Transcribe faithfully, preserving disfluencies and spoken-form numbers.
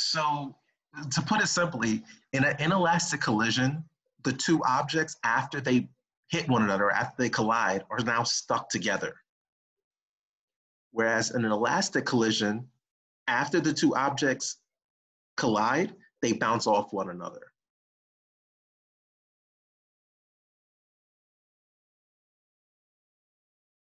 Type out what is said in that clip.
So to put it simply, in an inelastic collision, the two objects, after they hit one another, after they collide, are now stuck together. Whereas in an elastic collision, after the two objects collide, they bounce off one another.